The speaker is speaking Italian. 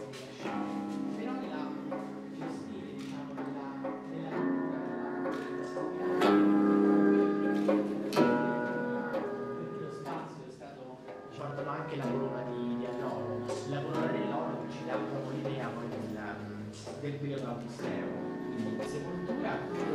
però nella gestire diciamo della natura perché lo spazio è stato diciamo anche la colonna di Annoro, la colonna dell'oro ci dà proprio l'idea poi del periodo augusteo, quindi sepoltura